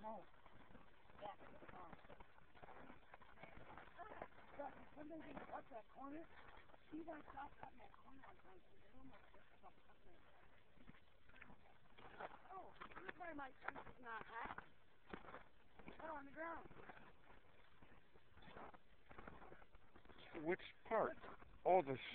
Oh. Yeah. Sometimes you cut that corner. You gotta stop cutting that corner on times. They almost get stuff up there. Oh, this way my fence is not hot. Oh, on the ground. Which part? Oh, the